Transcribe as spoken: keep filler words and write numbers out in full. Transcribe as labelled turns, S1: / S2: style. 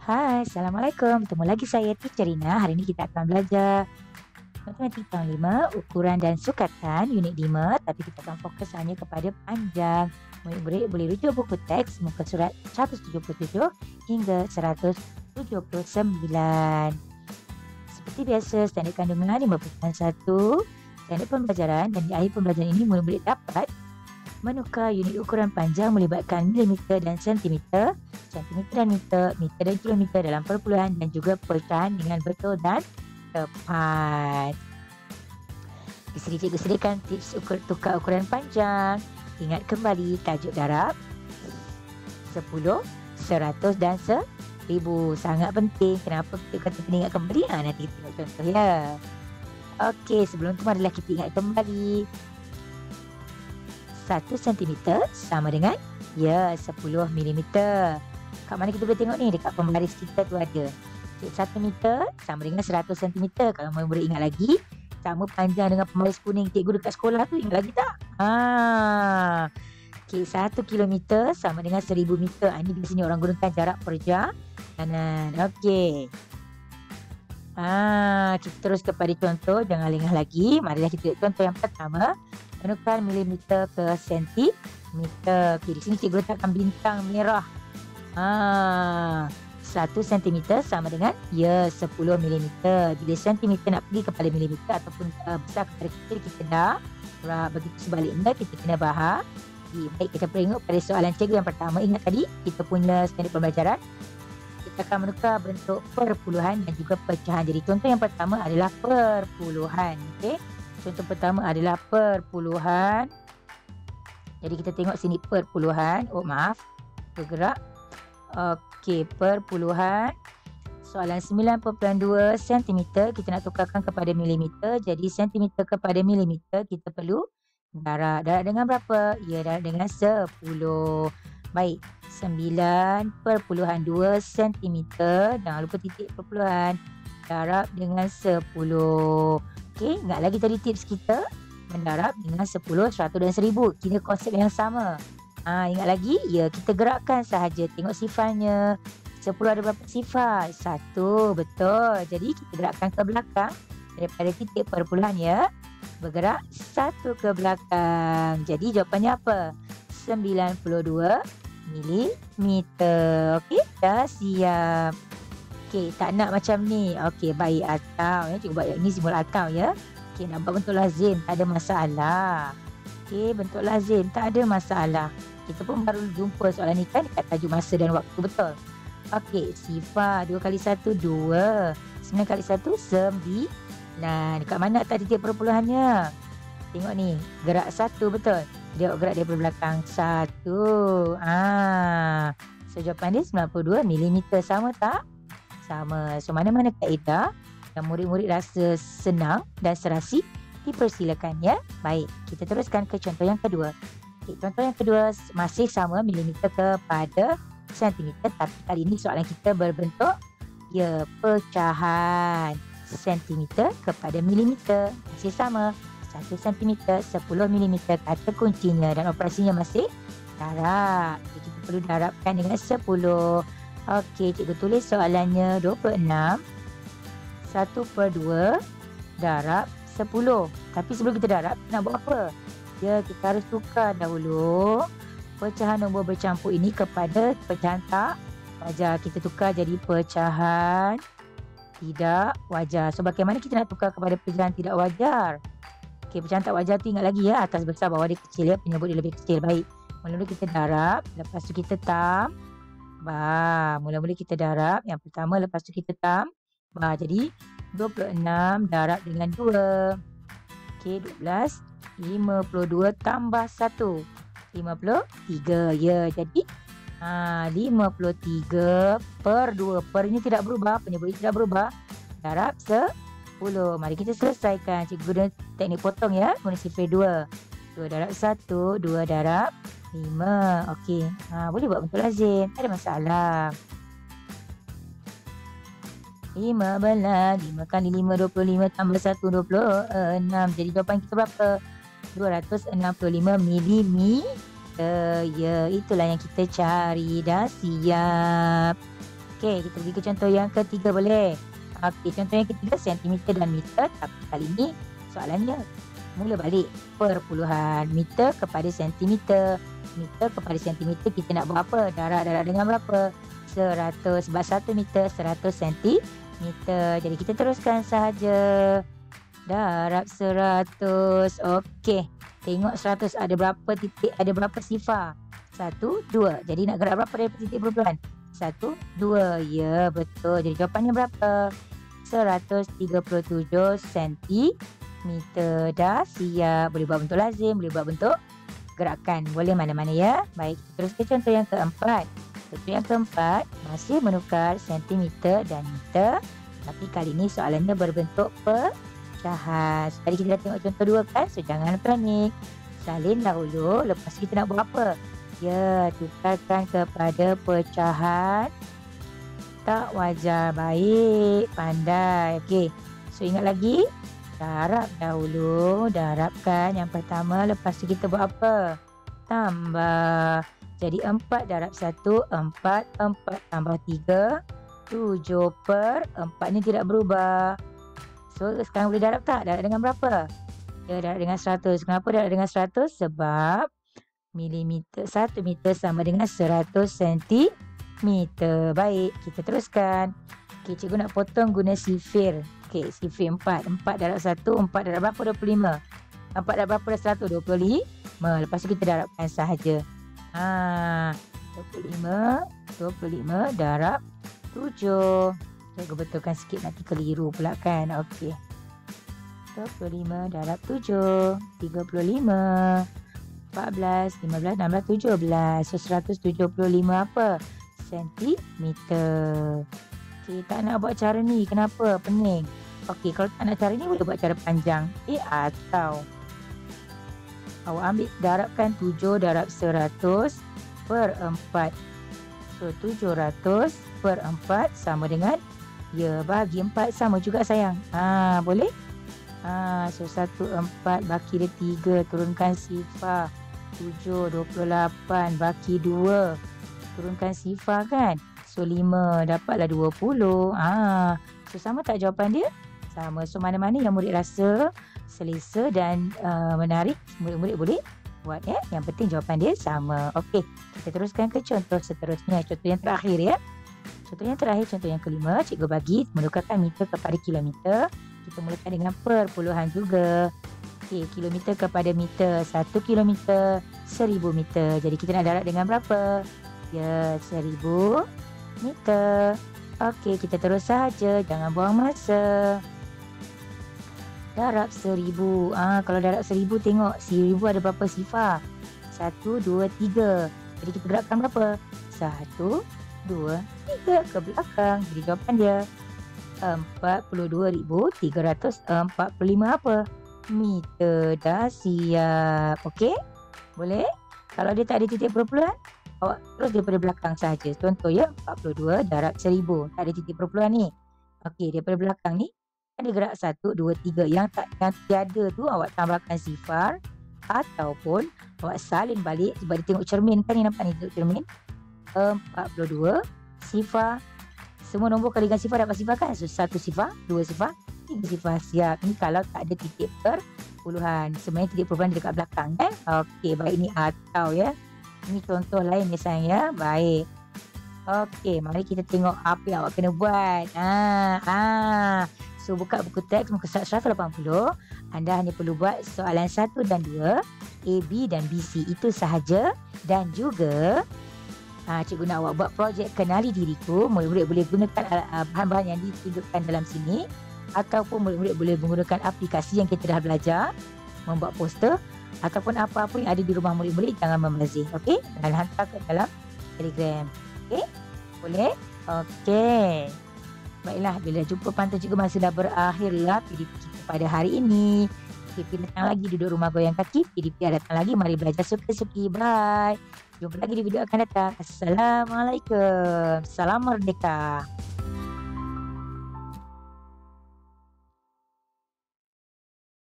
S1: Hai, Assalamualaikum. Bertemu lagi saya Teacher Rina. Hari ini kita akan belajar matematik tahun lima, ukuran dan sukatan unit lima, tapi kita akan fokus hanya kepada panjang. Murid-murid boleh rujuk buku teks muka surat seratus tujuh puluh tujuh hingga seratus tujuh puluh sembilan. Seperti biasa, standard kandungan lima puluh satu, standard pembelajaran, dan di akhir pembelajaran ini murid-murid dapat menukar unit ukuran panjang melibatkan milimeter dan sentimeter, sentimeter dan meter, meter dan kilometer dalam perpuluhan dan juga pecahan dengan betul dan tepat. Di sini cikgu sediakan tips ukur, tukar ukuran panjang. Ingat kembali tajuk darab sepuluh, seratus dan seribu. Sangat penting. Kenapa kita kata kena ingat kembali? Ha, nanti kita tengok contoh ya. Okey, sebelum tu marilah kita ingat kembali. satu sentimeter sama dengan ya sepuluh milimeter. Kat mana kita boleh tengok ni? Dekat pembaris kita tu ada. satu meter sama dengan seratus sentimeter. Kalau mau boleh ingat lagi, sama panjang dengan pembaris kuning cikgu dekat sekolah tu, ingat lagi tak? Ha. Okey, satu kilometer sama dengan seribu meter. Ha, ini biasanya orang gunakan jarak perjalanan. Okey. Ha, kita terus kepada contoh, jangan lengah lagi. Marilah kita lihat contoh yang pertama. Menukar milimeter ke sentimeter. Okey, di sini cikgu letakkan bintang merah. Ha, satu sentimeter sama dengan ya sepuluh milimeter. Bila sentimeter nak pergi kepada milimeter ataupun uh, besar kepada kecil, kita dah. Begitu sebaliknya, kita kena bahas. Baik, kita tengok pada soalan cikgu yang pertama. Ingat tadi, kita punya standard pembelajaran. Kita akan menukar bentuk perpuluhan dan juga pecahan. Jadi contoh yang pertama adalah perpuluhan. Okey. Contoh pertama adalah perpuluhan. Jadi kita tengok sini perpuluhan. Oh maaf, bergerak. Okey, perpuluhan. Soalan sembilan perpuluhan dua sentimeter. Kita nak tukarkan kepada milimeter. Jadi sentimeter kepada milimeter kita perlu darab. Darab dengan berapa? Ya, darab dengan sepuluh. Baik, sembilan perpuluhan dua sentimeter. Jangan lupa titik perpuluhan. Darab dengan sepuluh. Okey, ingat lagi tadi tips kita mendarab dengan sepuluh, seratus dan seribu. Kira konsep yang sama. Ha, ingat lagi? Ya, kita gerakkan sahaja. Tengok sifarnya. sepuluh ada berapa sifar? Satu, betul. Jadi kita gerakkan ke belakang daripada titik perpuluhan ya. Bergerak satu ke belakang. Jadi jawapannya apa? sembilan puluh dua milimeter. Okey, dah siap. Okey, tak nak macam ni. Okey, baik, atau ya, cikgu buat yang ni simbol atau ya. Okey, nak buat bentuk lazim, tak ada masalah. Okey, bentuk lazim, tak ada masalah. Kita pun baru jumpa soalan ni kan dekat tajuk masa dan waktu, betul? Okey, sifar dua kali satu, dua. sembilan kali satu, sembilan. Dekat mana tak titik perpuluhannya? Tengok ni, gerak satu, betul? Dia gerak daripada belakang, satu. Ah, so jawapan dia sembilan puluh dua milimeter, sama tak? Sama. So mana-mana kaedah yang murid-murid rasa senang dan serasi, dipersilakan ya. Baik, kita teruskan ke contoh yang kedua. Okay, contoh yang kedua masih sama milimeter kepada sentimeter, tapi kali ini soalan kita berbentuk ya pecahan. Sentimeter kepada milimeter masih sama, satu sentimeter, sepuluh milimeter kata kuncinya, dan operasinya masih darab. Jadi kita perlu darabkan dengan sepuluh. Okey, cikgu tulis soalannya dua puluh enam. satu per dua darab sepuluh. Tapi sebelum kita darab, nak buat apa? Ya, kita harus tukar dahulu pecahan nombor bercampur ini kepada pecahan tak wajar. Kita tukar jadi pecahan tidak wajar. So, bagaimana kita nak tukar kepada pecahan tidak wajar? Okey, pecahan tak wajar tu ingat lagi ya, atas besar, bawah dia kecil ya, penyebut dia lebih kecil. Baik, mula-mula kita darab, lepas tu kita tam. Bah, mula-mula kita darab yang pertama, lepas tu kita tam. Bah, jadi dua puluh enam darab dengan dua. Okey, dua belas. lima puluh dua tambah satu. lima puluh tiga. Ya, jadi ha, lima puluh tiga per dua. Per ini tidak berubah, penyebut ini tidak berubah. Darab sepuluh. Mari kita selesaikan. Cikgu guna teknik potong ya. Guna sifar dua. dua darab satu, dua darab lima. Okey. Ha, boleh buat bentuk lazim. Tak ada masalah. lima belas. lima kali lima, dua puluh lima. Tambah satu, dua puluh enam. Jadi jawapan kita berapa? dua ratus enam puluh lima milimeter. Ya, itulah yang kita cari. Dah siap. Okey, kita pergi ke contoh yang ketiga boleh? Okey, contoh yang ketiga sentimeter dan meter, tapi kali ni soalannya mula balik perpuluhan meter kepada sentimeter. Meter kepada sentimeter kita nak buat apa? Darab-darab dengan berapa? seratus. Sebab satu meter seratus sentimeter. Jadi kita teruskan sahaja. Darab seratus. Okey. Tengok seratus ada berapa titik, ada berapa sifar? Satu, dua. Jadi nak gerak berapa dari titik perpuluhan? Satu, dua. Ya, betul. Jadi jawapannya berapa? seratus tiga puluh tujuh sentimeter. Dah siap. Boleh buat bentuk lazim, boleh buat bentuk gerakan. Boleh mana-mana ya. Baik, terus ke contoh yang keempat. Contoh yang keempat masih menukar sentimeter dan meter. Tapi kali ini soalannya berbentuk pecahan. Tadi kita dah tengok contoh dua kan? So jangan panik. Salin dahulu. Lepas kita nak buat apa? Ya, tukarkan kepada pecahan. Tak wajar. Baik. Pandai. Okey. So ingat lagi. Darab dahulu. Darabkan yang pertama. Lepas tu kita buat apa? Tambah. Jadi empat darab satu. empat. empat tambah tiga. tujuh per empat ni tidak berubah. So sekarang boleh darab tak? Darab dengan berapa? Ya, darab dengan seratus. Kenapa darab dengan seratus? Sebab milimeter. satu meter sama dengan seratus sentimeter. Baik, kita teruskan. Okey, cikgu nak potong guna sifir. Okey, sifir empat. empat darab satu. empat darab berapa? dua puluh lima. empat darab berapa? seratus? dua puluh lima. Lepas tu kita darabkan sahaja. Ha, dua puluh lima. dua puluh lima darab tujuh. Cikgu betulkan sikit, nanti keliru pula kan. Okey. dua puluh lima darab tujuh. tiga puluh lima. empat belas, lima belas, enam belas, tujuh belas. So seratus tujuh puluh lima apa? Sentimeter. Okey, tak nak buat cara ni. Kenapa? Pening. Okey, kalau tak nak cara ni boleh buat cara panjang. Eh, atau awak ambil darabkan tujuh darab seratus per empat. So tujuh ratus per empat sama dengan, ya, bagi empat sama juga sayang. Ha, boleh? Ha, so satu, empat, baki dia tiga. Turunkan sifar. tujuh, dua puluh lapan, baki dua. Turunkan sifar kan. So lima, dapatlah dua puluh. Ha, so sama tak jawapan dia? Sama. So mana-mana yang murid rasa selesa dan uh, menarik, murid-murid boleh buat ya. Yang penting jawapan dia sama. Okey, kita teruskan ke contoh seterusnya. Contoh yang terakhir ya. Contoh yang terakhir, contoh yang kelima. Cikgu bagi menukarkan meter kepada kilometer. Kita mulakan dengan perpuluhan juga. Okey, kilometer kepada meter. Satu kilometer, seribu meter. Jadi kita nak darab dengan berapa? Ya, seribu meter. Okey, kita terus sahaja. Jangan buang masa. Darab seribu. Ah, kalau darab seribu, tengok seribu ada berapa sifar? Satu, dua, tiga. Jadi kita gerakkan berapa? Satu, dua, tiga ke belakang. Jadi jawapan dia empat puluh dua ribu tiga ratus empat puluh lima apa? Meter. Dah siap. Okey? Boleh? Kalau dia tak ada titik perpuluhan, awak terus daripada belakang sahaja. Contoh ya, empat puluh dua darab seribu. Tak ada titik perpuluhan ni. Okey, daripada belakang ni ada gerak satu, dua, tiga. Yang tak, yang tiada tu awak tambahkan sifar. Ataupun awak salin balik. Sebab dia tengok cermin kan, ni nampak ni tengok cermin. empat puluh dua sifar. Semua nombor kali dengan sifar dapat sifar kan. So satu sifar, dua sifar, tiga sifar. Siap. Ni kalau tak ada titik perpuluhan. Sebenarnya titik perpuluhan dekat belakang eh. Okey, baik, ni atau ya. Ini contoh lain ya sayang ya. Baik. Okey, mari kita tengok apa yang awak kena buat. Ah, ah. So buka buku teks muka surat seratus lapan puluh. Anda hanya perlu buat soalan satu dan dua, A, B dan B, C. Itu sahaja. Dan juga ha, cikgu nak awak buat projek kenali diriku. Murid-murid boleh gunakan uh, bahan-bahan yang ditunjukkan dalam sini. Ataupun murid-murid boleh menggunakan aplikasi yang kita dah belajar. Membuat poster. Ataupun apa-apa yang ada di rumah murid-murid. Jangan membazir. Okey? Dan hantar ke dalam Telegram. Okey? Boleh? Okey. Baiklah, bila jumpa pantun cikgu masa dah berakhirlah P D P kita pada hari ini. P D P datang lagi, duduk rumah goyang kaki. P D P datang lagi, mari belajar suka-suki. Bye. Jumpa lagi di video akan datang. Assalamualaikum. Salam merdeka.